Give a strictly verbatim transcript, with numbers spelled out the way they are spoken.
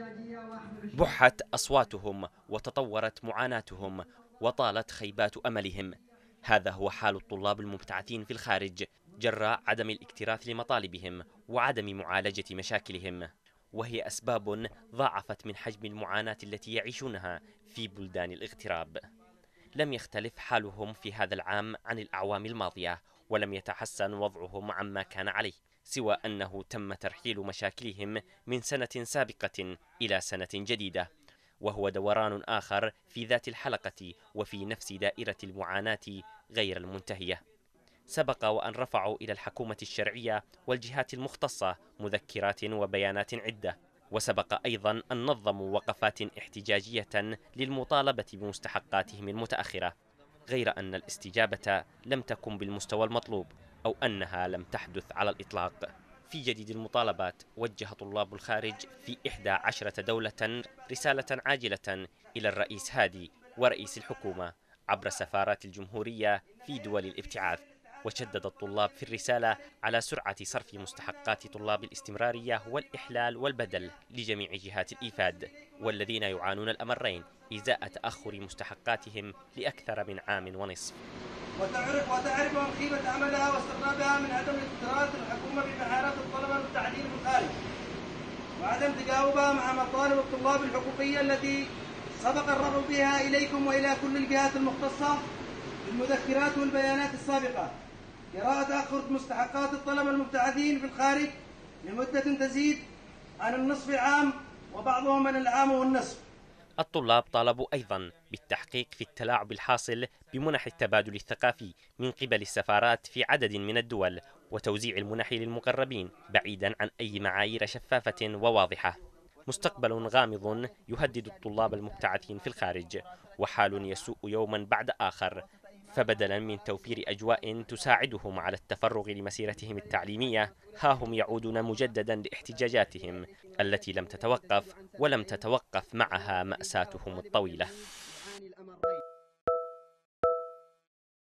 بحت أصواتهم وتطورت معاناتهم وطالت خيبات أملهم. هذا هو حال الطلاب المبتعثين في الخارج جراء عدم الاكتراث لمطالبهم وعدم معالجة مشاكلهم، وهي أسباب ضاعفت من حجم المعاناة التي يعيشونها في بلدان الاغتراب. لم يختلف حالهم في هذا العام عن الأعوام الماضية، ولم يتحسن وضعهم عما كان عليه، سوى أنه تم ترحيل مشاكلهم من سنة سابقة إلى سنة جديدة، وهو دوران آخر في ذات الحلقة وفي نفس دائرة المعاناة غير المنتهية. سبق وأن رفعوا إلى الحكومة الشرعية والجهات المختصة مذكرات وبيانات عدة، وسبق أيضا أن نظموا وقفات احتجاجية للمطالبة بمستحقاتهم المتأخرة، غير أن الاستجابة لم تكن بالمستوى المطلوب أو أنها لم تحدث على الإطلاق. في جديد المطالبات وجه طلاب الخارج في إحدى عشرة دولة رسالة عاجلة إلى الرئيس هادي ورئيس الحكومة عبر سفارات الجمهورية في دول الابتعاث، وشدد الطلاب في الرسالة على سرعة صرف مستحقات طلاب الاستمرارية والإحلال والبدل لجميع جهات الإيفاد، والذين يعانون الأمرين إزاء تأخر مستحقاتهم لأكثر من عام ونصف. وتعرف وتعرف عن خيبة أملها واستقرابها من عدم اكتراث الحكومة بمعاناة الطلبة والتعليم في الخارج، وعدم تجاوبها مع مطالب الطلاب الحقوقية التي سبق الرفع بها إليكم وإلى كل الجهات المختصة بالمذكرات والبيانات السابقة، جراء تأخر مستحقات الطلبة المبتعثين في الخارج لمدة تزيد عن النصف عام وبعضهم من العام والنصف. الطلاب طالبوا أيضا بالتحقيق في التلاعب الحاصل بمنح التبادل الثقافي من قبل السفارات في عدد من الدول، وتوزيع المنح للمقربين بعيدا عن أي معايير شفافة وواضحة. مستقبل غامض يهدد الطلاب المبتعثين في الخارج، وحال يسوء يوما بعد آخر، فبدلا من توفير أجواء تساعدهم على التفرغ لمسيرتهم التعليمية، ها هم يعودون مجددا لاحتجاجاتهم التي لم تتوقف ولم تتوقف معها مأساتهم الطويلة.